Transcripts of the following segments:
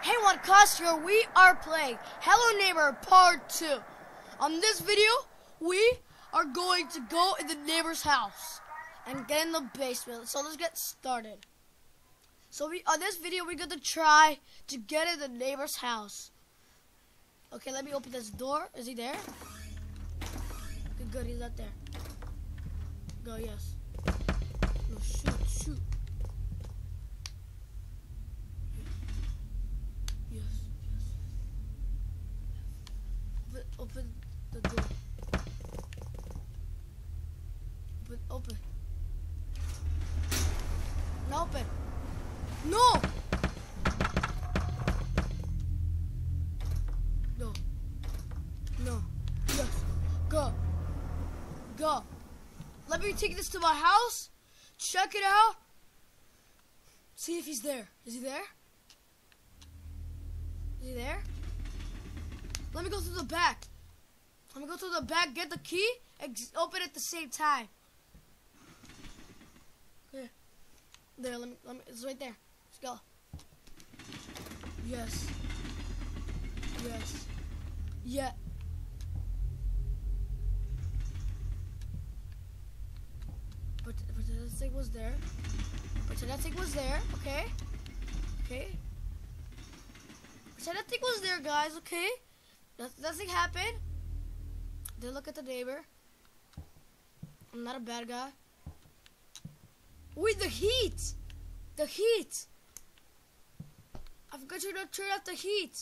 Hey, one customer, we are playing Hello Neighbor Part 2. On this video, we are going to go in the neighbor's house and get in the basement. So let's get started. So on this video, we're going to try to get in the neighbor's house. Okay, let me open this door. Is he there? Good, he's not there. Go, yes. No, shoot. Yes. Open the door. Open. Now open. No! No. Yes. Go. Let me take this to my house. Check it out. See if he's there. Is he there? Is he there? Let me go through the back. Get the key, and open it at the same time. Okay. There, let me, it's right there. Let's go. Yes. Yeah. But that thing was there. Okay. So that thing was there, guys, okay? Nothing happened. Then look at the neighbor. I'm not a bad guy. Wait, the heat! I forgot you to turn off the heat.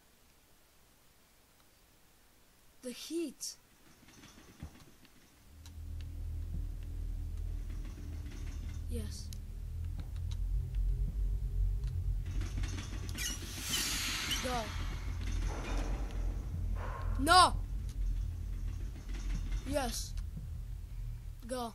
Yes. Go. No. Yes. Go.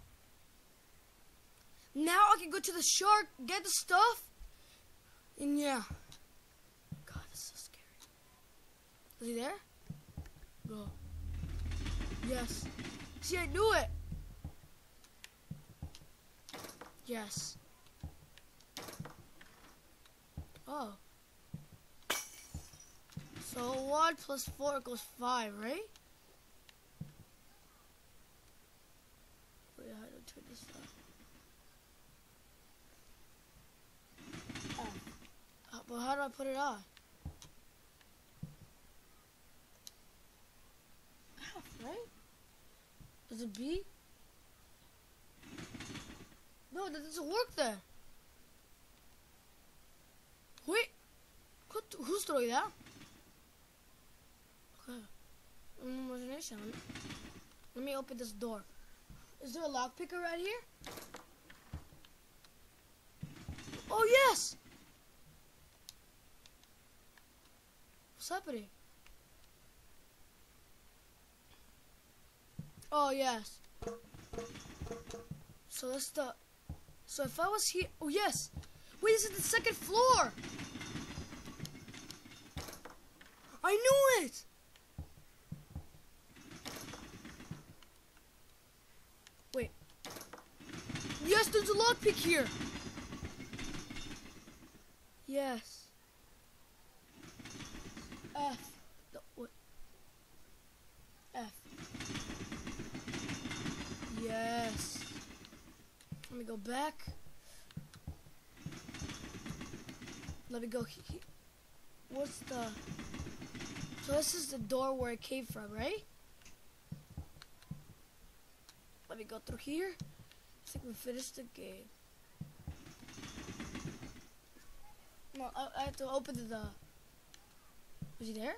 Now I can go to the shark, get the stuff, and yeah. God, this is so scary. Is he there? Go. Yes. See, I knew it. Yes. Oh. So 1 plus 4 equals 5, right? Wait, how do I turn this on? But how do I put it on? F, right? Does it B? No, that doesn't work there. Wait. Who's throwing that? Okay. Imagination. Let me open this door. Is there a lockpicker right here? Oh, yes! What's happening? Oh, yes. So that's the... So if I was here... Oh, yes! Wait, this is the second floor! I knew it! Wait. Yes, there's a lockpick here! Yes. F. What? F. Yes. Let me go back. Let me go here. What's the... So this is the door where it came from, right? Let me go through here. I think we finished the game. No, I have to open the... Was he there?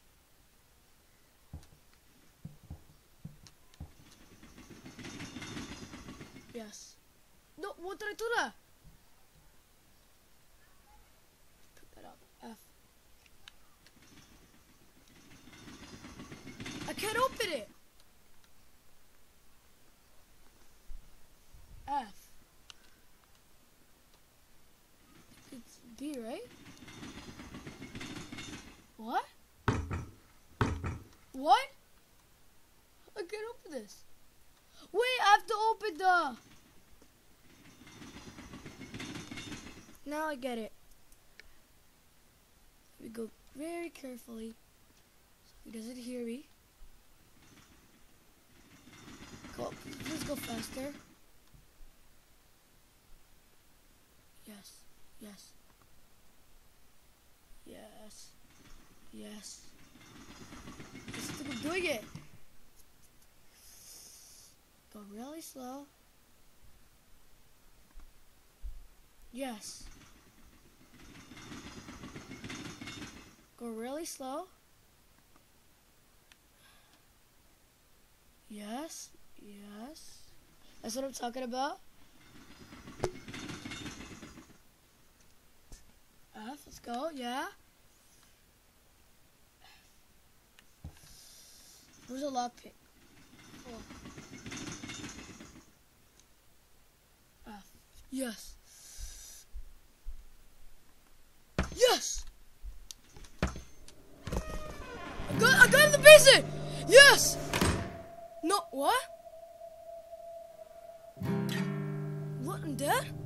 Yes. No, what did I do that? Pick that up. F. I can't open it. F. It's B, right? What? What? I can't open this. Wait, I have to open the... Now I get it. We go very carefully so he doesn't hear me. Go, please go faster. Yes, yes, yes, yes. I'm doing it. Go really slow. Yes. Go really slow. Yes, yes. That's what I'm talking about. Let's go, yeah. There's a lockpick. Oh. Yes. Yes! I got in the basement! Yes! No, what? What, I'm dead?